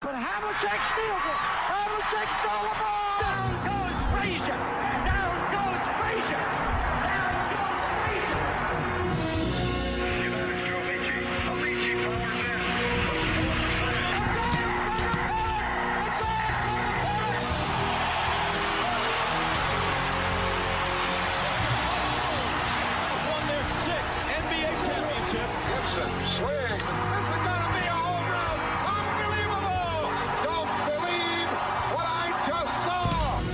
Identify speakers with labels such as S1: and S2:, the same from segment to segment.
S1: but Havlicek steals it. Havlicek stole the ball. Down goes Frazier. Down goes Frazier. Down goes Frazier.
S2: Won their 6th NBA championship.
S3: Gibson, swing. This is going to be a home run. Unbelievable. Don't believe what I just saw.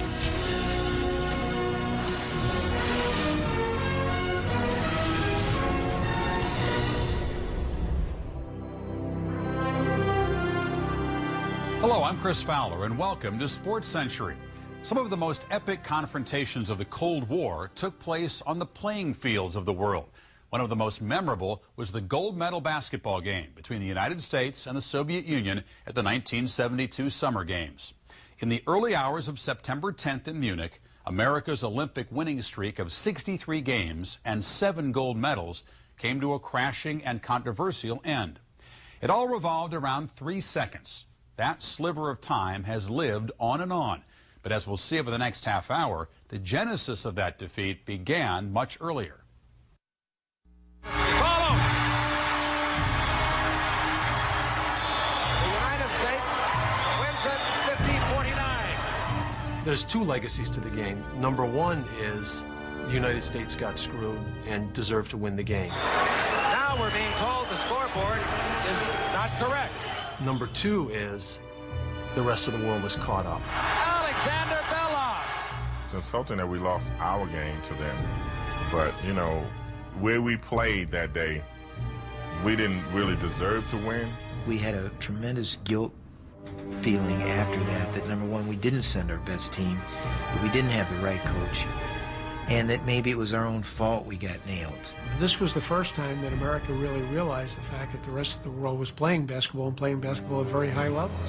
S4: Hello, I'm Chris Fowler, and welcome to Sports Century. Some of the most epic confrontations of the Cold War took place on the playing fields of the world. One of the most memorable was the gold medal basketball game between the United States and the Soviet Union at the 1972 Summer Games. In the early hours of September 10th in Munich, America's Olympic winning streak of 63 games and 7 gold medals came to a crashing and controversial end. It all revolved around 3 seconds. That sliver of time has lived on and on. But as we'll see over the next half hour, the genesis of that defeat began much earlier.
S1: Follow. The United States wins it 15-49.
S5: There's 2 legacies to the game. Number 1 is the United States got screwed and deserved to win the game.
S1: Now we're being told the scoreboard is not correct.
S5: Number 2 is the rest of the world was caught up.
S1: Alexander Belov.
S6: It's insulting that we lost our game to them. But, you know, where we played that day, we didn't really deserve to win.
S7: We had a tremendous guilt feeling after that number 1, we didn't send our best team, that we didn't have the right coach, and that maybe it was our own fault we got nailed.
S8: This was the first time that America really realized the fact that the rest of the world was playing basketball and playing basketball at very high levels.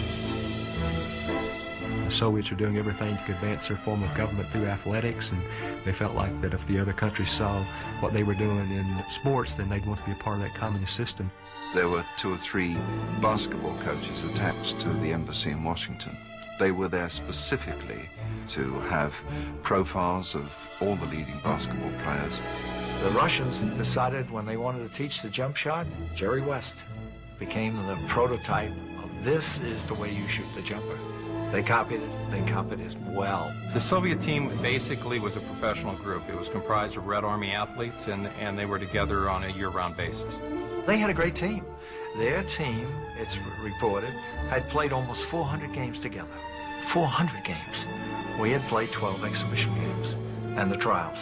S9: The Soviets were doing everything to advance their form of government through athletics, and they felt like that if the other countries saw what they were doing in sports, then they'd want to be a part of that communist system.
S10: There were 2 or 3 basketball coaches attached to the embassy in Washington. They were there specifically to have profiles of all the leading basketball players.
S7: The Russians decided when they wanted to teach the jump shot, Jerry West became the prototype of this is the way you shoot the jumper. They copied it, they copied it well.
S11: The Soviet team basically was a professional group. It was comprised of Red Army athletes, and they were together on a year-round basis.
S7: They had a great team. Their team, it's reported, had played almost 400 games together. 400 games. We had played 12 exhibition games and the trials.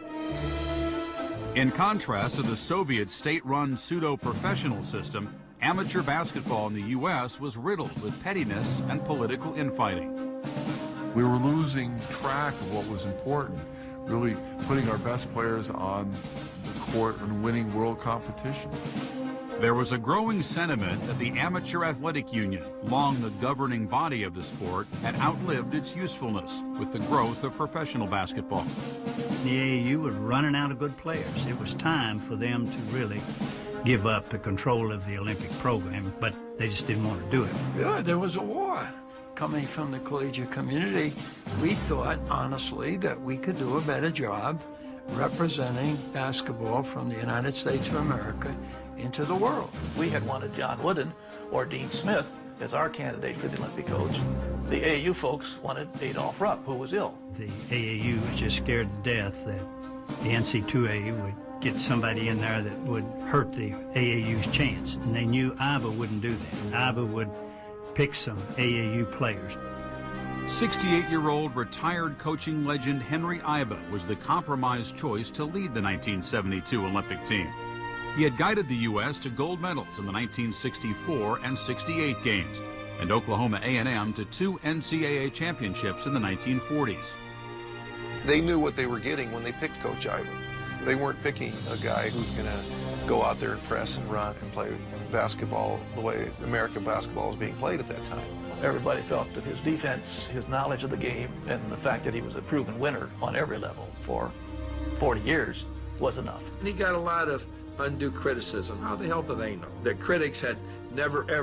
S4: In contrast to the Soviet state-run pseudo-professional system, amateur basketball in the U.S. was riddled with pettiness and political infighting.
S12: We were losing track of what was important, really putting our best players on the court and winning world competitions.
S4: There was a growing sentiment that the Amateur Athletic Union, long the governing body of the sport, had outlived its usefulness with the growth of professional basketball.
S13: The AAU was running out of good players. It was time for them to really give up the control of the Olympic program, but they just didn't want to do it.
S14: Yeah, there was a war. Coming from the collegiate community, we thought, honestly, that we could do a better job representing basketball from the United States of America into the world.
S15: We had wanted John Wooden or Dean Smith as our candidate for the Olympic coach. The AAU folks wanted Adolph Rupp, who was ill.
S13: The AAU was just scared to death that the NC2A would get somebody in there that would hurt the AAU's chance, and they knew Iva wouldn't do that. Iva would pick some AAU players.
S4: 68-year-old retired coaching legend Henry Iva was the compromise choice to lead the 1972 Olympic team. He had guided the U.S. to gold medals in the 1964 and 68 games, and Oklahoma A&M to 2 NCAA championships in the 1940s.
S16: They knew what they were getting when they picked Coach Ivan. They weren't picking a guy who's going to go out there and press and run and play basketball the way American basketball was being played at that time.
S15: Everybody felt that his defense, his knowledge of the game, and the fact that he was a proven winner on every level for 40 years was enough.
S17: And he got a lot of undue criticism. How the hell do they know? The critics had never, ever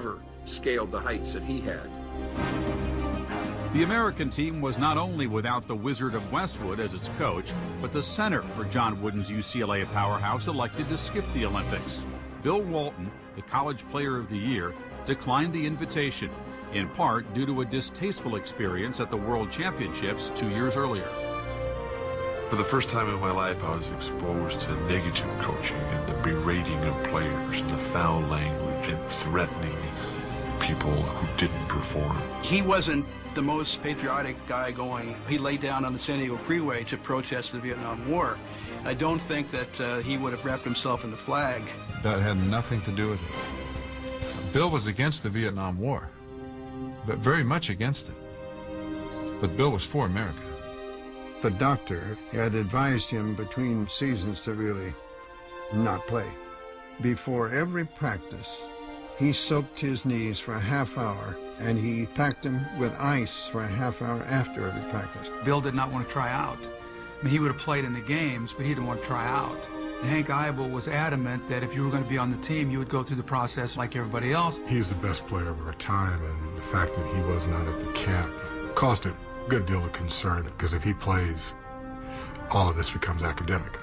S17: scaled the heights that he had.
S4: The American team was not only without the Wizard of Westwood as its coach, but the center for John Wooden's UCLA powerhouse elected to skip the Olympics. Bill Walton, the College Player of the Year, declined the invitation, in part due to a distasteful experience at the World Championships 2 years earlier.
S18: For the first time in my life, I was exposed to negative coaching and the berating of players and the foul language and threatening people who didn't perform.
S19: He wasn't the most patriotic guy going. He laid down on the San Diego freeway to protest the Vietnam War. I don't think that he would have wrapped himself in the flag.
S20: That had nothing to do with it. Bill was against the Vietnam War, but very much against it. But Bill was for America.
S21: The doctor had advised him between seasons to really not play. Before every practice, he soaked his knees for a half hour, and he packed them with ice for a half hour after every practice.
S22: Bill did not want to try out. I mean, he would have played in the games, but he didn't want to try out. Hank Ivell was adamant that if you were going to be on the team, you would go through the process like everybody else.
S23: He's the best player of our time, and the fact that he was not at the camp caused a good deal of concern, because if he plays, all of this becomes academic.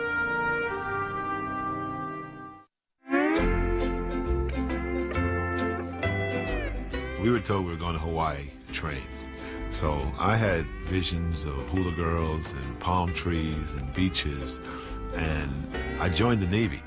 S18: We were told we were going to Hawaii to train. So I had visions of hula girls and palm trees and beaches, and I joined the Navy.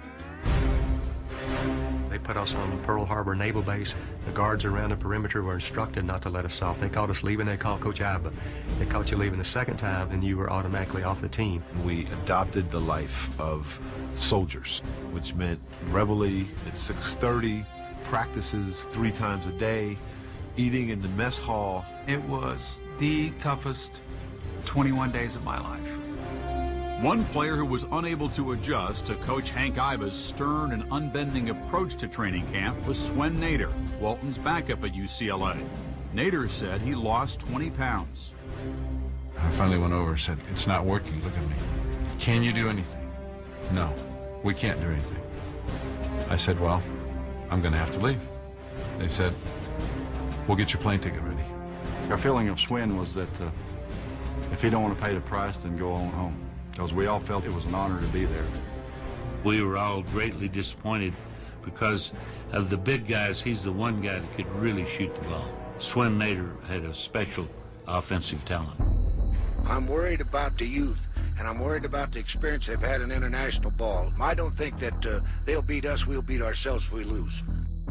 S9: They put us on Pearl Harbor Naval Base. The guards around the perimeter were instructed not to let us off. They caught us leaving. They called Coach Iva. They caught you leaving the second time, and you were automatically off the team.
S18: We adopted the life of soldiers, which meant reveille at 6:30, practices 3 times a day, eating in the mess hall.
S22: It was the toughest 21 days of my life.
S4: One player who was unable to adjust to Coach Hank Iva's stern and unbending approach to training camp was Swen Nader, Walton's backup at UCLA. Nader said he lost 20 pounds.
S20: I finally went over and said, "It's not working, look at me. Can you do anything?" "No, we can't do anything." I said, "Well, I'm going to have to leave." They said, "We'll get your plane ticket ready."
S24: Our feeling of Swen was that if he don't want to pay the price, then go on home. Because we all felt it was an honor to be there.
S25: We were all greatly disappointed because of the big guys. He's the one guy that could really shoot the ball. Swen Nader had a special offensive talent.
S26: I'm worried about the youth, and I'm worried about the experience they've had in international ball. I don't think that they'll beat us. We'll beat ourselves if we lose.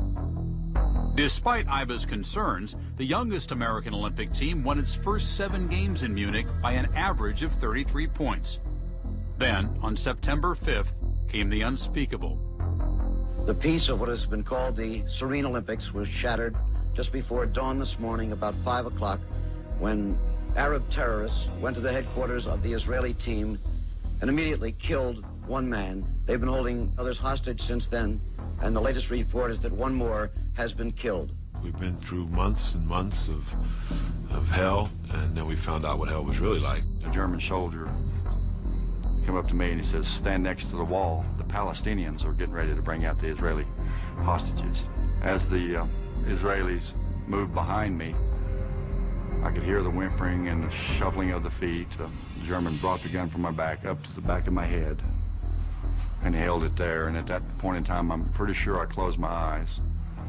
S4: Despite Iva's concerns, the youngest American Olympic team won its first 7 games in Munich by an average of 33 points. Then, on September 5th, came the unspeakable.
S27: The peace of what has been called the Serene Olympics was shattered just before dawn this morning, about 5 o'clock, when Arab terrorists went to the headquarters of the Israeli team and immediately killed one man. They've been holding others hostage since then, and the latest report is that one more has been killed.
S18: We've been through months and months of hell, and then we found out what hell was really like.
S24: A German soldier came up to me and he says, "Stand next to the wall. The Palestinians are getting ready to bring out the Israeli hostages." As the Israelis moved behind me, I could hear the whimpering and the shuffling of the feet. The German brought the gun from my back up to the back of my head, and he held it there. And at that point in time, I'm pretty sure I closed my eyes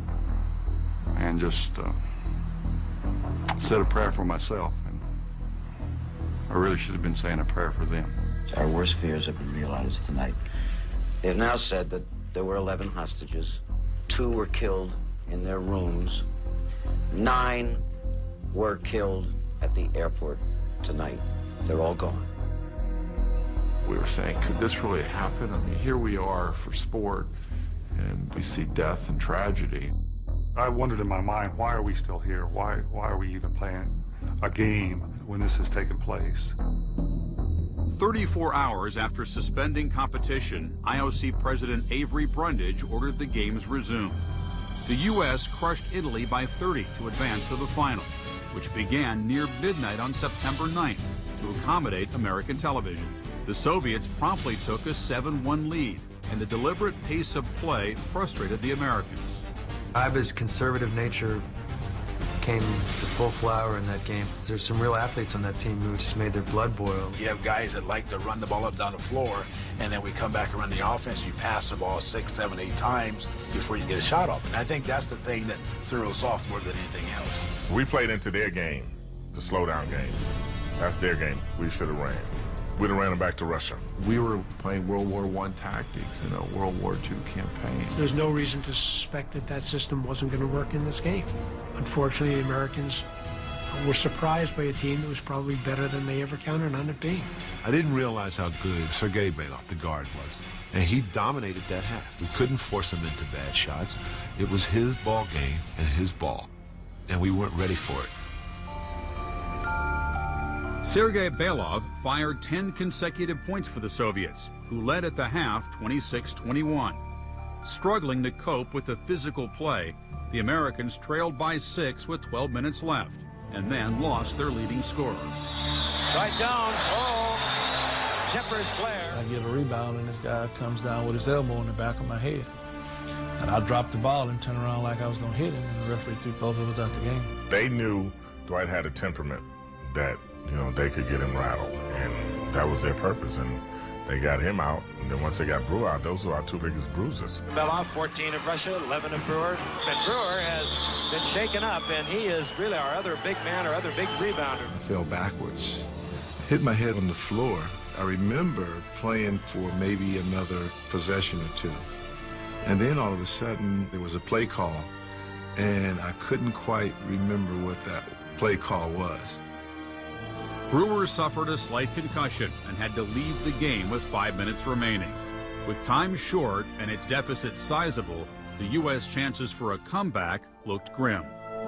S24: and just said a prayer for myself. And I really should have been saying a prayer for them.
S27: Our worst fears have been realized tonight. They have now said that there were 11 hostages. 2 were killed in their rooms. 9 were killed at the airport tonight. They're all gone.
S12: We were saying, could this really happen? I mean, here we are for sport, and we see death and tragedy.
S23: I wondered in my mind, why are we still here? Why are we even playing a game when this has taken place?
S4: 34 hours after suspending competition, IOC President Avery Brundage ordered the games resumed. The U.S. crushed Italy by 30 to advance to the final, which began near midnight on September 9th to accommodate American television. The Soviets promptly took a 7-1 lead, and the deliberate pace of play frustrated the Americans.
S1: Iva's conservative nature came to full flower in that game. There's some real athletes on that team who just made their blood boil.
S2: You have guys that like to run the ball up down the floor, and then we come back and run the offense. You pass the ball 6, 7, 8 times before you get a shot off. And I think that's the thing that threw us off more than anything else.
S3: We played into their game, the slowdown game. That's their game. We should have ran. We'd have ran them back to Russia.
S12: We were playing World War I tactics in a World War II campaign.
S5: There's no reason to suspect that that system wasn't going to work in this game. Unfortunately, the Americans were surprised by a team that was probably better than they ever counted on it being.
S18: I didn't realize how good Sergei Belov, the guard, was. And he dominated that half. We couldn't force him into bad shots. It was his ball game and his ball. And we weren't ready for it.
S4: Sergei Belov fired 10 consecutive points for the Soviets, who led at the half 26-21. Struggling to cope with the physical play, the Americans trailed by 6 with 12 minutes left, and then lost their leading scorer.
S6: Right Jones, Jeffers flare.
S8: I get a rebound, and this guy comes down with his elbow in the back of my head. And I dropped the ball and turned around like I was going to hit him, and the referee threw both of us out the game.
S3: They knew Dwight had a temperament that, you know, they could get him rattled, and that was their purpose, and they got him out, and then once they got Brewer out, those were our 2 biggest bruises.
S6: Belov, 14 of Russia, 11 of Brewer. And Brewer has been shaken up, and he is really our other big man, our other big rebounder.
S10: I fell backwards, hit my head on the floor. I remember playing for maybe another possession or 2. And then all of a sudden, there was a play call, and I couldn't quite remember what that play call was.
S4: Brewer suffered a slight concussion and had to leave the game with 5 minutes remaining. With time short and its deficit sizable, the U.S. chances for a comeback looked grim.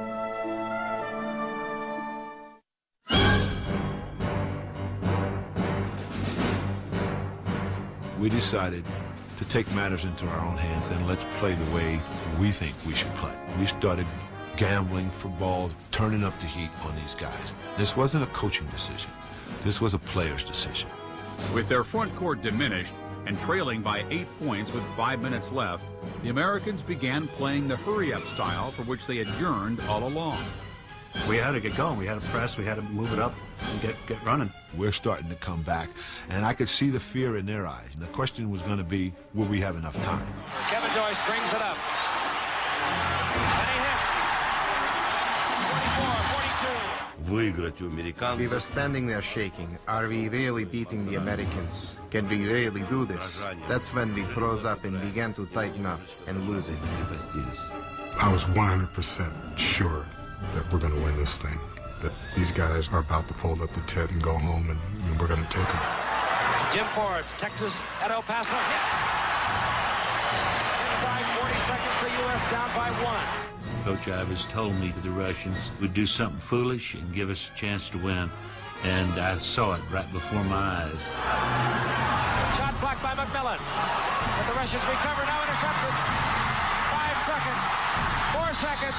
S18: We decided to take matters into our own hands and let's play the way we think we should play. We started gambling for balls, turning up the heat on these guys. This wasn't a coaching decision. This was a player's decision.
S4: With their front court diminished and trailing by 8 points with 5 minutes left, the Americans began playing the hurry-up style for which they had yearned all along.
S13: We had to get going. We had to press. We had to move it up and get running.
S18: We're starting to come back, and I could see the fear in their eyes. And the question was going to be, will we have enough time?
S6: Kevin Joyce brings it up.
S28: We were standing there shaking. Are we really beating the Americans? Can we really do this? That's when we froze up and began to tighten up and lose it.
S23: I was 100% sure that we're going to win this thing, that these guys are about to fold up the tent and go home, and we're going to take them.
S6: Jim Forbes, Texas at El Paso, hit. Inside 40 seconds, the U.S. down by 1.
S25: Coach Ives told me that the Russians would do something foolish and give us a chance to win, and I saw it right before my eyes.
S6: Shot blocked by McMillen, but the Russians recover, now intercepted. 5 seconds, 4 seconds.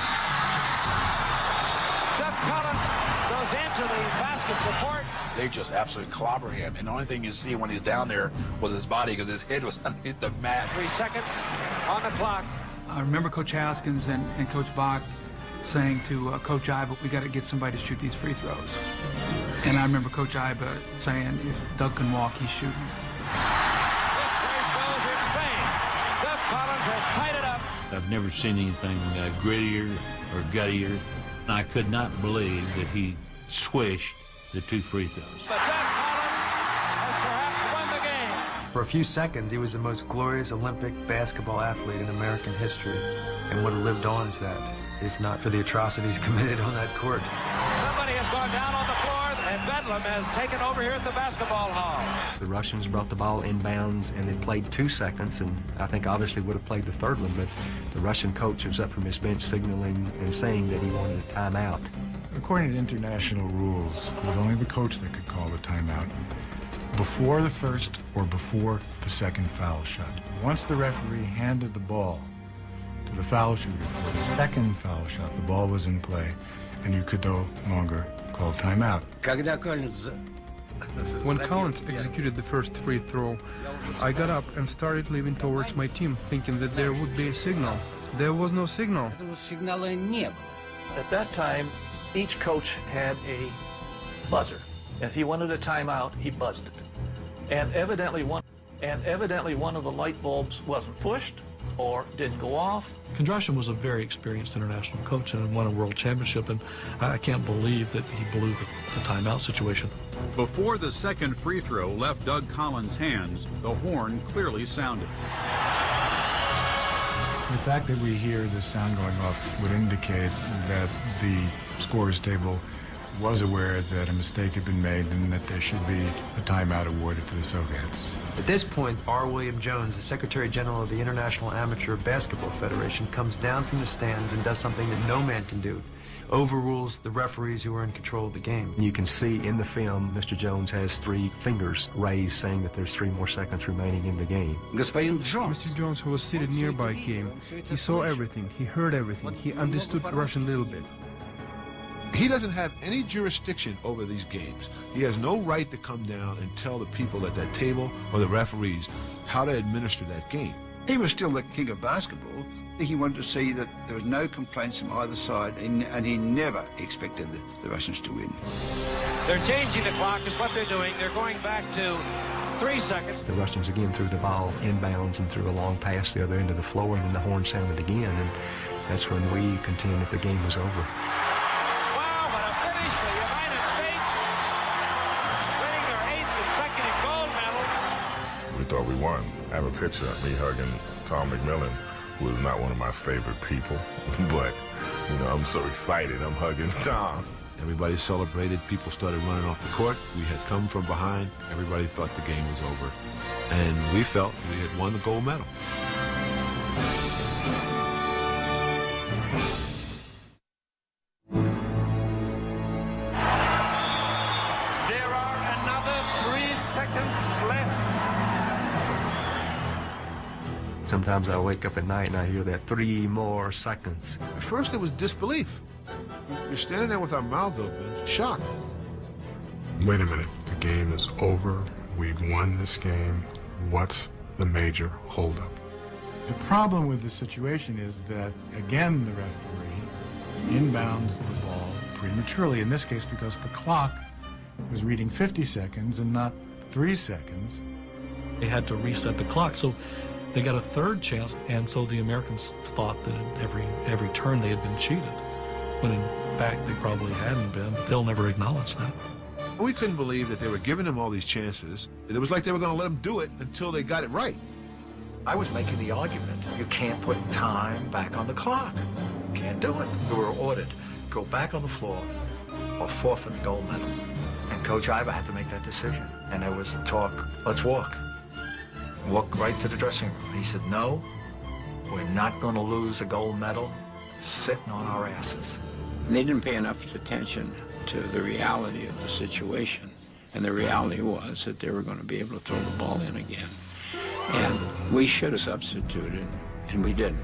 S6: Doug Collins goes into the basket support.
S2: They just absolutely clobber him, and the only thing you see when he's down there was his body because his head was underneath the mat.
S6: 3 seconds on the clock.
S22: I remember Coach Haskins and Coach Bach saying to Coach Iba, we got to get somebody to shoot these free throws. And I remember Coach Iba saying, if Doug can walk, he's shooting.
S6: This place goes insane. Doug Collins has tied it up.
S25: I've never seen anything grittier or guttier. I could not believe that he swished the 2 free throws.
S6: But Doug Collins has perhaps won the game.
S1: For a few seconds, he was the most glorious Olympic basketball athlete in American history, and would have lived on as that, if not for the atrocities committed on that court.
S6: Somebody has gone down on the floor, and Bedlam has taken over here at the basketball hall.
S9: The Russians brought the ball inbounds, and they played 2 seconds, and I think obviously would have played the third one, but the Russian coach was up from his bench signaling and saying that he wanted a timeout.
S23: According to international rules, it was only the coach that could call the timeout before the first or before the second foul shot. Once the referee handed the ball to the foul shooter for the second foul shot, the ball was in play, and you could no longer call timeout.
S29: When Collins executed the first free throw, I got up and started leaving towards my team, thinking that there would be a signal.
S23: There was no signal.
S7: At that time, each coach had a buzzer. If he wanted a timeout, he buzzed it. And evidently one of the light bulbs wasn't pushed or didn't go off.
S11: Kondrashkin was a very experienced international coach and won a world championship, and I can't believe that he blew the timeout situation.
S4: Before the second free throw left Doug Collins' hands, the horn clearly sounded.
S23: The fact that we hear this sound going off would indicate that the scorer's table was aware that a mistake had been made and that there should be a timeout awarded to the Soviets.
S1: At this point, R. William Jones, the Secretary General of the International Amateur Basketball Federation, comes down from the stands and does something that no man can do. Overrules the referees who are in control of the game.
S9: You can see in the film, Mr. Jones has 3 fingers raised saying that there's 3 more seconds remaining in the game.
S23: Mr. Jones, who was seated nearby, came. He saw everything, he heard everything, he understood Russian a little bit.
S18: He doesn't have any jurisdiction over these games. He has no right to come down and tell the people at that table or the referees how to administer that game.
S14: He was still the king of basketball. He wanted to see that there was no complaints from either side, and he never expected the Russians to win.
S6: They're changing the clock is what they're doing. They're going back to 3 seconds.
S9: The Russians again threw the ball inbounds and threw a long pass to the other end of the floor, and then the horn sounded again, and that's when we contend that the game was over.
S3: We thought we won. I have a picture of me hugging Tom McMillen, who is not one of my favorite people, but, you know, I'm so excited I'm hugging Tom.
S18: Everybody celebrated. People started running off the court. We had come from behind. Everybody thought the game was over. And we felt we had won the gold medal.
S7: There are another 3 seconds less.
S9: Sometimes I wake up at night and I hear that 3 more seconds.
S18: At first it was disbelief. You're standing there with our mouths open, shocked.
S23: Wait a minute, the game is over. We've won this game. What's the major holdup? The problem with the situation is that, again, the referee inbounds the ball prematurely, in this case because the clock was reading 50 seconds and not 3 seconds.
S11: They had to reset the clock, so they got a 3rd chance, and so the Americans thought that at every turn they had been cheated, when in fact they probably hadn't been, but they'll never acknowledge that.
S18: We couldn't believe that they were giving them all these chances. It was like they were going to let them do it until they got it right.
S7: I was making the argument, you can't put time back on the clock. Can't do it. We were ordered, go back on the floor or forfeit the gold medal. And Coach Ivan had to make that decision. And there was talk, let's walk. Walk right to the dressing room. He said, no, we're not going to lose the gold medal sitting on our asses.
S26: They didn't pay enough attention to the reality of the situation. And the reality was that they were going to be able to throw the ball in again. And we should have substituted, and we didn't.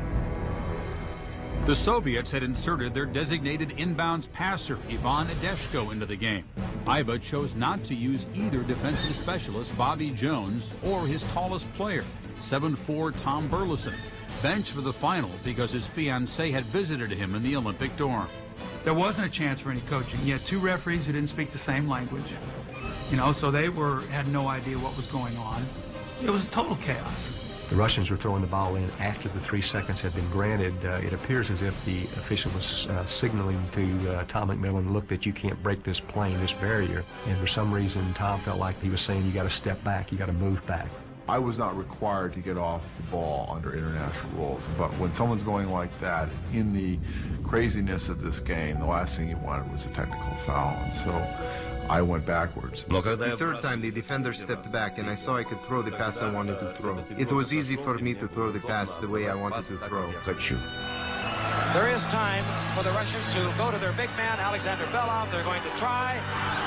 S4: The Soviets had inserted their designated inbounds passer, Ivan Edeshko, into the game. Iva chose not to use either defensive specialist, Bobby Jones, or his tallest player, 7'4" Tom Burleson, benched for the final because his fiancée had visited him in the Olympic dorm.
S22: There wasn't a chance for any coaching. You had 2 referees who didn't speak the same language, you know, so they had no idea what was going on. It was total chaos.
S9: The Russians were throwing the ball in after the 3 seconds had been granted. It appears as if the official was signaling to Tom McMillen, look, that you can't break this plane, this barrier. And for some reason, Tom felt like he was saying, you got to step back, you got to move back.
S12: I was not required to get off the ball under international rules, but when someone's going like that, in the craziness of this game, the last thing you wanted was a technical foul, and so I went backwards.
S28: The 3rd time, the defender stepped back, and I saw I could throw the pass I wanted to throw. It was easy for me to throw the pass the way I wanted to throw.
S6: There is time for the Russians to go to their big man, Alexander Belov. They're going to try.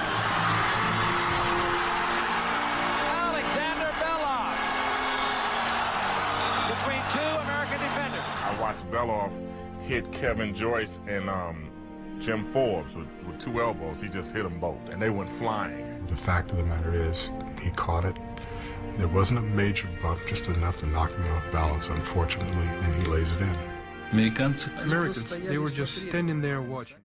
S6: Alexander Belov between 2 American defenders.
S3: I watched Belov hit Kevin Joyce and Jim Forbes with 2 elbows. He just hit them both, and they went flying.
S23: The fact of the matter is, he caught it,
S10: There wasn't a major bump, just enough to knock me off balance, unfortunately, and he lays it in.
S23: Americans, they were just standing there watching.